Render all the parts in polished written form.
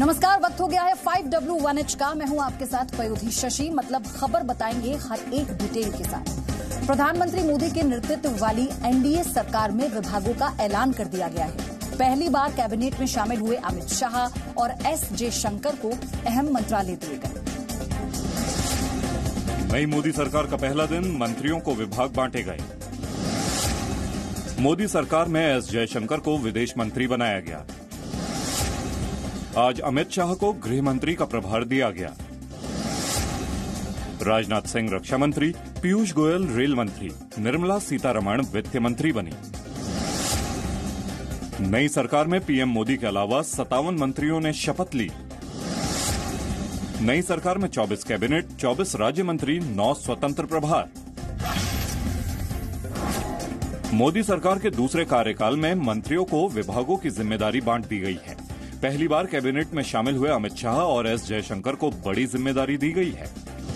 नमस्कार, वक्त हो गया है 5W1H का। मैं हूं आपके साथ पयोधी शशि। मतलब खबर बताएंगे हर एक डिटेल के साथ। प्रधानमंत्री मोदी के नेतृत्व वाली एनडीए सरकार में विभागों का ऐलान कर दिया गया है। पहली बार कैबिनेट में शामिल हुए अमित शाह और एस जयशंकर को अहम मंत्रालय दिए गए। नई मोदी सरकार का पहला दिन, मंत्रियों को विभाग बांटे गए। मोदी सरकार में एस जयशंकर को विदेश मंत्री बनाया गया। आज अमित शाह को गृह मंत्री का प्रभार दिया गया। राजनाथ सिंह रक्षा मंत्री, पीयूष गोयल रेल मंत्री, निर्मला सीतारमण वित्त मंत्री बनी। नई सरकार में पीएम मोदी के अलावा 57 मंत्रियों ने शपथ ली। नई सरकार में 24 कैबिनेट, 24 राज्य मंत्री, 9 स्वतंत्र प्रभार। मोदी सरकार के दूसरे कार्यकाल में मंत्रियों को विभागों की जिम्मेदारी बांट दी गई है। पहली बार कैबिनेट में शामिल हुए अमित शाह और एस जयशंकर को बड़ी जिम्मेदारी दी गई है।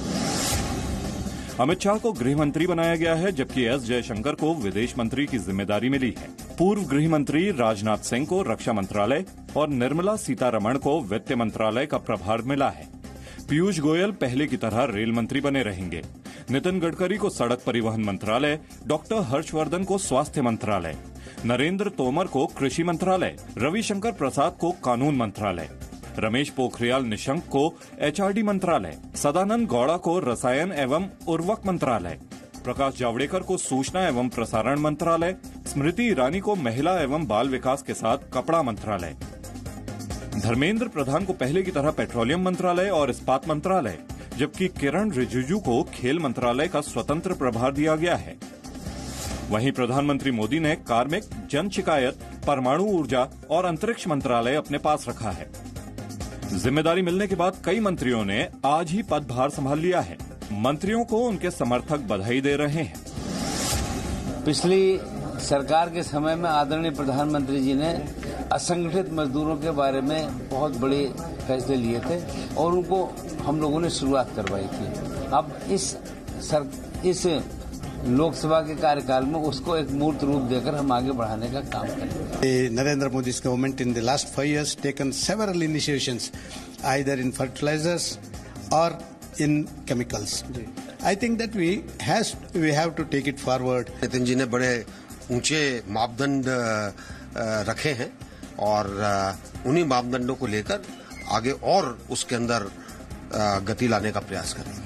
अमित शाह को गृह मंत्री बनाया गया है, जबकि एस जयशंकर को विदेश मंत्री की जिम्मेदारी मिली है। पूर्व गृह मंत्री राजनाथ सिंह को रक्षा मंत्रालय और निर्मला सीतारमण को वित्त मंत्रालय का प्रभार मिला है। पीयूष गोयल पहले की तरह रेल मंत्री बने रहेंगे। नितिन गडकरी को सड़क परिवहन मंत्रालय, डॉक्टर हर्षवर्धन को स्वास्थ्य मंत्रालय, नरेंद्र तोमर को कृषि मंत्रालय, रविशंकर प्रसाद को कानून मंत्रालय, रमेश पोखरियाल निशंक को एचआरडी मंत्रालय, सदानंद गौड़ा को रसायन एवं उर्वरक मंत्रालय, प्रकाश जावड़ेकर को सूचना एवं प्रसारण मंत्रालय, स्मृति ईरानी को महिला एवं बाल विकास के साथ कपड़ा मंत्रालय, धर्मेंद्र प्रधान को पहले की तरह पेट्रोलियम मंत्रालय और इस्पात मंत्रालय, जबकि किरण रिजिजू को खेल मंत्रालय का स्वतंत्र प्रभार दिया गया है। वहीं प्रधानमंत्री मोदी ने कार्मिक, जन शिकायत, परमाणु ऊर्जा और अंतरिक्ष मंत्रालय अपने पास रखा है। जिम्मेदारी मिलने के बाद कई मंत्रियों ने आज ही पदभार संभाल लिया है। मंत्रियों को उनके समर्थक बधाई दे रहे हैं। पिछली सरकार के समय में आदरणीय प्रधानमंत्री जी ने असंगठित मजदूरों के बारे में बहुत बड़े फैसले लिए थे और उनको हम लोगों ने शुरुआत करवाई थी। अब इस लोकसभा के कार्यकाल में उसको एक मूर्त रूप देकर हम आगे बढ़ाने का काम करेंगे। Narendra Modi's government in the last 5 years taken several initiations, either in fertilizers or in chemicals. I think that we have to take it forward. Nitin ji ने बड़े ऊंचे मापदंड रखे हैं और उन्हीं मापदंडों को लेकर आगे और उसके अंदर गति लाने का प्रयास करेंगे।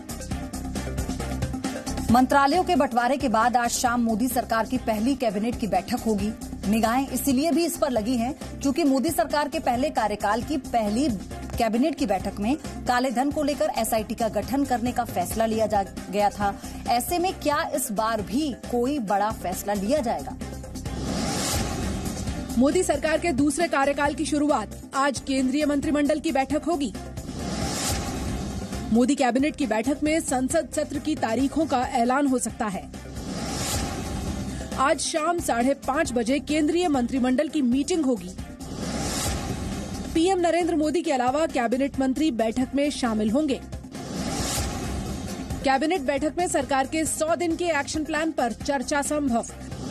मंत्रालयों के बंटवारे के बाद आज शाम मोदी सरकार की पहली कैबिनेट की बैठक होगी। निगाहें इसीलिए भी इस पर लगी हैं क्योंकि मोदी सरकार के पहले कार्यकाल की पहली कैबिनेट की बैठक में काले धन को लेकर एसआईटी का गठन करने का फैसला लिया गया था। ऐसे में क्या इस बार भी कोई बड़ा फैसला लिया जाएगा? मोदी सरकार के दूसरे कार्यकाल की शुरुआत आज केंद्रीय मंत्रिमंडल की बैठक होगी। मोदी कैबिनेट की बैठक में संसद सत्र की तारीखों का ऐलान हो सकता है। आज शाम 5:30 बजे केंद्रीय मंत्रिमंडल की मीटिंग होगी। पीएम नरेंद्र मोदी के अलावा कैबिनेट मंत्री बैठक में शामिल होंगे। कैबिनेट बैठक में सरकार के 100 दिन के एक्शन प्लान पर चर्चा संभव।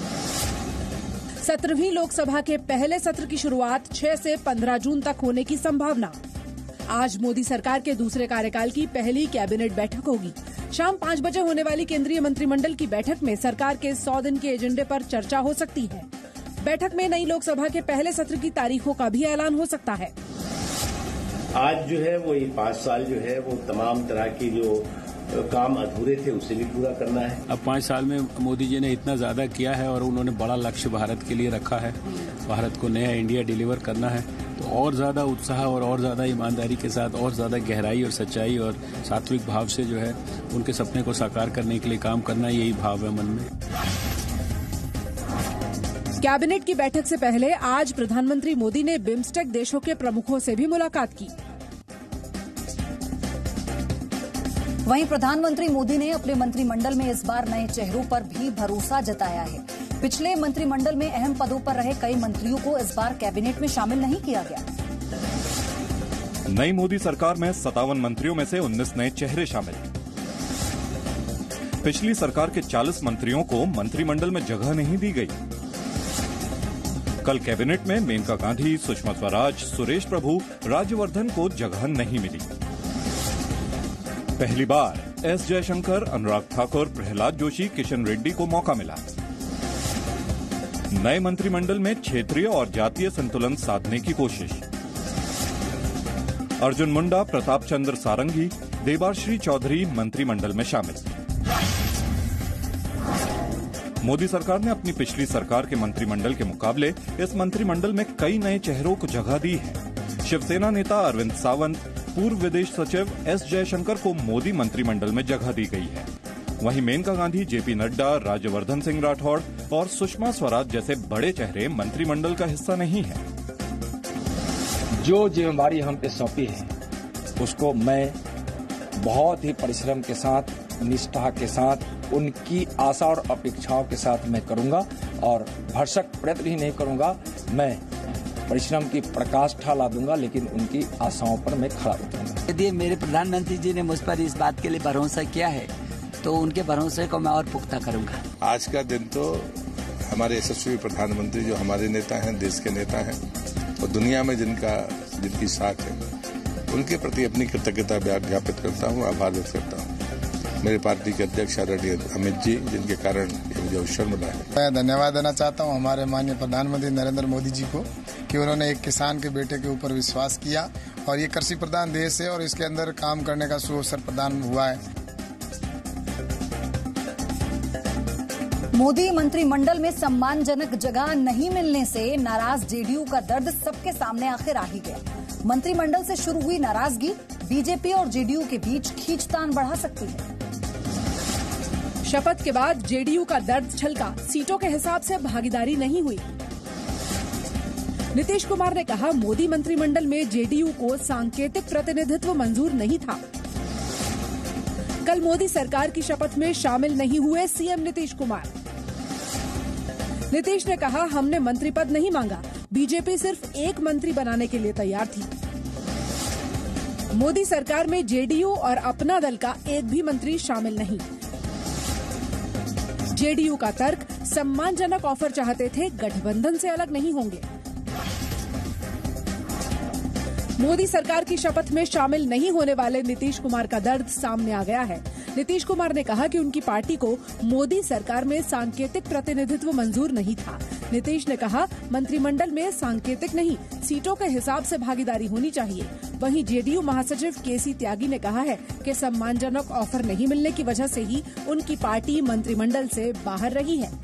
17वीं लोकसभा के पहले सत्र की शुरुआत 6 से 15 जून तक होने की संभावना। आज मोदी सरकार के दूसरे कार्यकाल की पहली कैबिनेट बैठक होगी। शाम 5 बजे होने वाली केंद्रीय मंत्रिमंडल की बैठक में सरकार के 100 दिन के एजेंडे पर चर्चा हो सकती है। बैठक में नई लोकसभा के पहले सत्र की तारीखों का भी ऐलान हो सकता है। आज जो है वो ये 5 साल जो है वो तमाम तरह की जो काम अधूरे थे उसे भी पूरा करना है। अब 5 साल में मोदी जी ने इतना ज्यादा किया है और उन्होंने बड़ा लक्ष्य भारत के लिए रखा है। भारत को नया इंडिया डिलीवर करना है, तो और ज्यादा उत्साह और ज्यादा ईमानदारी के साथ और ज्यादा गहराई और सच्चाई और सात्विक भाव से जो है उनके सपने को साकार करने के लिए काम करना, यही भाव है मन में। कैबिनेट की बैठक से पहले आज प्रधानमंत्री मोदी ने बिम्स्टेक देशों के प्रमुखों से भी मुलाकात की। वहीं प्रधानमंत्री मोदी ने अपने मंत्रिमंडल में इस बार नए चेहरों पर भी भरोसा जताया है। पिछले मंत्रिमंडल में अहम पदों पर रहे कई मंत्रियों को इस बार कैबिनेट में शामिल नहीं किया गया। नई मोदी सरकार में 57 मंत्रियों में से 19 नए चेहरे शामिल। पिछली सरकार के 40 मंत्रियों को मंत्रिमंडल में जगह नहीं दी गई। कल कैबिनेट में मेनका गांधी, सुषमा स्वराज, सुरेश प्रभु, राज्यवर्धन को जगह नहीं मिली। पहली बार एस जयशंकर, अनुराग ठाकुर, प्रहलाद जोशी, किशन रेड्डी को मौका मिला। नए मंत्रिमंडल में क्षेत्रीय और जातीय संतुलन साधने की कोशिश। अर्जुन मुंडा, प्रताप चंद्र सारंगी, देबाश्री चौधरी मंत्रिमंडल में शामिल। मोदी सरकार ने अपनी पिछली सरकार के मंत्रिमंडल के मुकाबले इस मंत्रिमंडल में कई नए चेहरों को जगह दी है। शिवसेना नेता अरविंद सावंत, पूर्व विदेश सचिव एस जयशंकर को मोदी मंत्रिमंडल में जगह दी गई है। वहीं मेनका गांधी, जेपी नड्डा, राज्यवर्धन सिंह राठौड़ और सुषमा स्वराज जैसे बड़े चेहरे मंत्रिमंडल का हिस्सा नहीं है। जो जिम्मेदारी हम पे सौंपी है उसको मैं बहुत ही परिश्रम के साथ, निष्ठा के साथ, उनकी आशा और अपेक्षाओं के साथ मैं करूंगा और भरसक प्रयत्न ही नहीं करूंगा। मैं परिश्रम की प्रकाष्ठा ला दूंगा, लेकिन उनकी आशाओं पर मैं खड़ा उतरूंगा। यदि मेरे प्रधानमंत्री जी ने मुझ पर इस बात के लिए भरोसा किया है तो उनके भरोसे को मैं और पुख्ता करूंगा। आज का दिन तो हमारे यशस्वी प्रधानमंत्री जो हमारे नेता हैं, देश के नेता हैं और दुनिया में जिनकी साख है, उनके प्रति अपनी कृतज्ञता ज्ञापित करता हूँ, आभार व्यक्त करता हूँ। मेरे पार्टी के अध्यक्ष आदरणीय अमित जी, जिनके कारण ये मुझे अवसर मिला है। मैं धन्यवाद देना चाहता हूँ हमारे माननीय प्रधानमंत्री नरेंद्र मोदी जी को कि उन्होंने एक किसान के बेटे के ऊपर विश्वास किया और ये कृषि प्रधान देश है और इसके अंदर काम करने का सुअवसर प्रदान हुआ है। मोदी मंत्रिमंडल में सम्मानजनक जगह नहीं मिलने से नाराज जेडीयू का दर्द सबके सामने आखिर आ ही गया। मंत्रिमंडल से शुरू हुई नाराजगी बीजेपी और जेडीयू के बीच खींचतान बढ़ा सकती है। शपथ के बाद जेडीयू का दर्द छलका, सीटों के हिसाब से भागीदारी नहीं हुई। नीतीश कुमार ने कहा, मोदी मंत्रिमंडल में जेडीयू को सांकेतिक प्रतिनिधित्व मंजूर नहीं था। कल मोदी सरकार की शपथ में शामिल नहीं हुए सीएम नीतीश कुमार। नीतीश ने कहा, हमने मंत्री पद नहीं मांगा, बीजेपी सिर्फ एक मंत्री बनाने के लिए तैयार थी। मोदी सरकार में जेडीयू और अपना दल का एक भी मंत्री शामिल नहीं। जेडीयू का तर्क, सम्मानजनक ऑफर चाहते थे, गठबंधन से अलग नहीं होंगे। मोदी सरकार की शपथ में शामिल नहीं होने वाले नीतीश कुमार का दर्द सामने आ गया है। नीतीश कुमार ने कहा कि उनकी पार्टी को मोदी सरकार में सांकेतिक प्रतिनिधित्व मंजूर नहीं था। नीतीश ने कहा, मंत्रिमंडल में सांकेतिक नहीं, सीटों के हिसाब से भागीदारी होनी चाहिए। वहीं जेडीयू महासचिव केसी त्यागी ने कहा है कि सम्मानजनक ऑफर नहीं मिलने की वजह से ही उनकी पार्टी मंत्रिमंडल से बाहर रही है।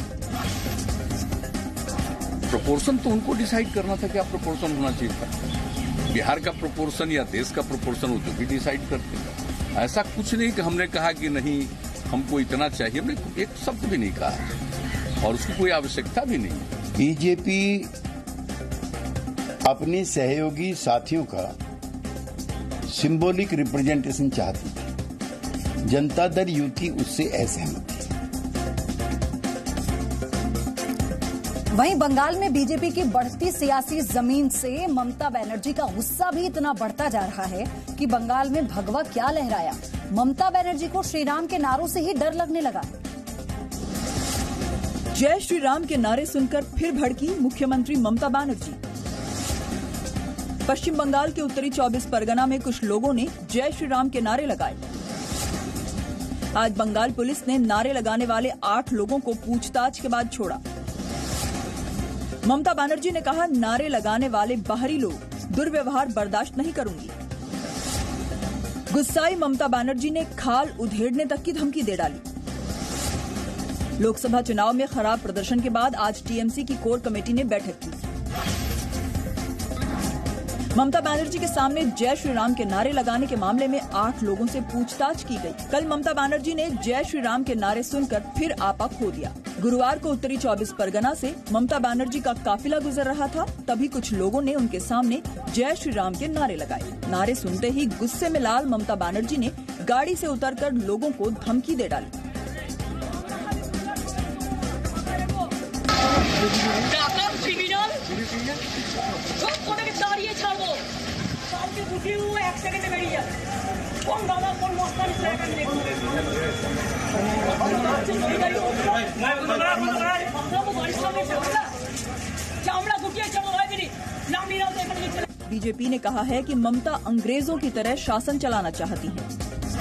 प्रोपोर्शन तो उनको डिसाइड करना था, क्या प्रोपोर्शन होना चाहिए था। बिहार का प्रोपोर्शन या देश का प्रोपोर्शन वो तो भी डिसाइड करते हैं। ऐसा कुछ नहीं कि हमने कहा कि नहीं हमको इतना चाहिए, हमने एक शब्द भी नहीं कहा और उसकी कोई आवश्यकता भी नहीं। बीजेपी अपने सहयोगी साथियों का सिंबॉलिक रिप्रेजेंटेशन चाहती थी, जनता दल यूथ उससे असहमत थी। वहीं बंगाल में बीजेपी की बढ़ती सियासी जमीन से ममता बनर्जी का गुस्सा भी इतना बढ़ता जा रहा है कि बंगाल में भगवा क्या लहराया। ममता बनर्जी को श्रीराम के नारों से ही डर लगने लगा। जय श्री राम के नारे सुनकर फिर भड़की मुख्यमंत्री ममता बनर्जी। पश्चिम बंगाल के उत्तरी 24 परगना में कुछ लोगों ने जय श्री राम के नारे लगाए। आज बंगाल पुलिस ने नारे लगाने वाले 8 लोगों को पूछताछ के बाद छोड़ा। ममता बनर्जी ने कहा, नारे लगाने वाले बाहरी लोग, दुर्व्यवहार बर्दाश्त नहीं करूंगी। गुस्साई ममता बनर्जी ने खाल उधेड़ने तक की धमकी दे डाली। लोकसभा चुनाव में खराब प्रदर्शन के बाद आज टीएमसी की कोर कमेटी ने बैठक की। ममता बनर्जी के सामने जय श्री राम के नारे लगाने के मामले में 8 लोगों से पूछताछ की गई। कल ममता बनर्जी ने जय श्री राम के नारे सुनकर फिर आपा खो दिया। गुरुवार को उत्तरी 24 परगना से ममता बनर्जी का काफिला गुजर रहा था, तभी कुछ लोगों ने उनके सामने जय श्री राम के नारे लगाए। नारे सुनते ही गुस्से में लाल ममता बनर्जी ने गाड़ी से उतरकर लोगों को धमकी दे डाली। बीजेपी ने कहा है कि ममता अंग्रेजों की तरह शासन चलाना चाहती है।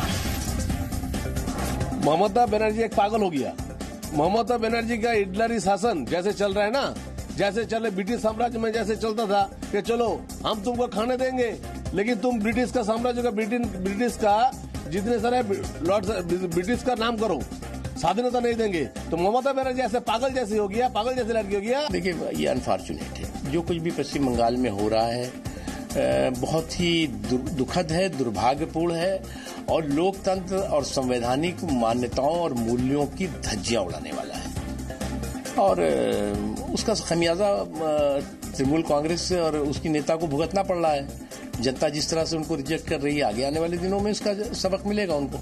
ममता बनर्जी एक पागल हो गया। ममता बनर्जी का हिटलरी शासन जैसे चल रहा है ना, जैसे चले ब्रिटिश साम्राज्य में जैसे चलता था कि चलो हम तुमको खाने देंगे, लेकिन तुम ब्रिटिश का साम्राज्य का ब्रिटिश का जितने सारे ब्रिटिश का नाम करो, स्वाधीनता नहीं देंगे। तो ममता बनर्जी ऐसे पागल जैसे हो गया, पागल जैसे लड़की हो गया। देखिए, ये अनफॉर्चुनेट है जो कुछ भी पश्चिम बंगाल में हो रहा है, बहुत ही दुखद है, दुर्भाग्यपूर्ण है और लोकतंत्र और संवैधानिक मान्यताओं और मूल्यों की धज्जियां उड़ाने वाला है। और उसका खमियाजा तृणमूल कांग्रेस और उसकी नेता को भुगतना पड़ रहा है। जनता जिस तरह से उनको रिजेक्ट कर रही है, आगे आने वाले दिनों में इसका सबक मिलेगा उनको।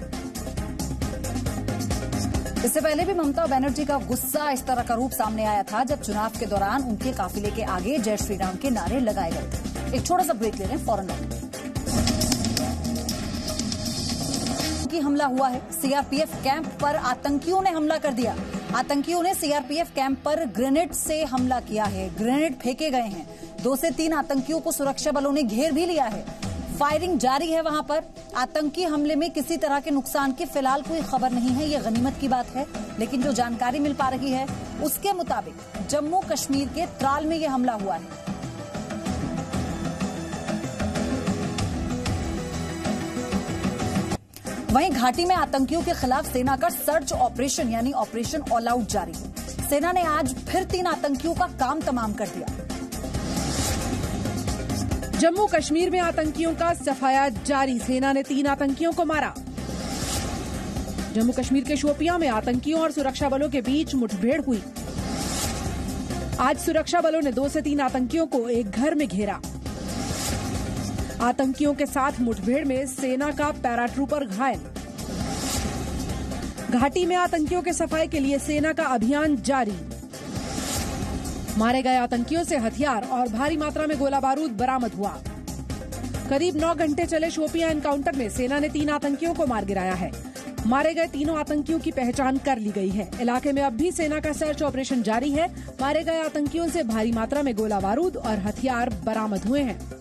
इससे पहले भी ममता बनर्जी का गुस्सा इस तरह का रूप सामने आया था जब चुनाव के दौरान उनके काफिले के आगे जय श्री राम के नारे लगाए गए थे। एक छोटा सा ब्रेक ले रहे हैं, फौरन लौटेंगे। हमला हुआ है, सीआरपीएफ कैंप पर आतंकियों ने हमला कर दिया। आतंकियों ने सीआरपीएफ कैंप पर ग्रेनेड से हमला किया है, ग्रेनेड फेंके गए हैं। 2 से 3 आतंकियों को सुरक्षा बलों ने घेर भी लिया है। फायरिंग जारी है वहां पर। आतंकी हमले में किसी तरह के नुकसान की फिलहाल कोई खबर नहीं है, ये गनीमत की बात है। लेकिन जो जानकारी मिल पा रही है उसके मुताबिक जम्मू कश्मीर के त्राल में यह हमला हुआ है। वहीं घाटी में आतंकियों के खिलाफ सेना का सर्च ऑपरेशन यानी ऑपरेशन ऑल आउट जारी है। सेना ने आज फिर 3 आतंकियों का काम तमाम कर दिया। जम्मू कश्मीर में आतंकियों का सफाया जारी, सेना ने 3 आतंकियों को मारा। जम्मू कश्मीर के शोपियां में आतंकियों और सुरक्षा बलों के बीच मुठभेड़ हुई। आज सुरक्षा बलों ने 2 से 3 आतंकियों को एक घर में घेरा। आतंकियों के साथ मुठभेड़ में सेना का पैराट्रूपर घायल। घाटी में आतंकियों के सफाई के लिए सेना का अभियान जारी। मारे गए आतंकियों से हथियार और भारी मात्रा में गोला बारूद बरामद हुआ। करीब 9 घंटे चले शोपियां एनकाउंटर में सेना ने 3 आतंकियों को मार गिराया है। मारे गए तीनों आतंकियों की पहचान कर ली गई है। इलाके में अब भी सेना का सर्च ऑपरेशन जारी है। मारे गए आतंकियों से भारी मात्रा में गोला बारूद और हथियार बरामद हुए हैं।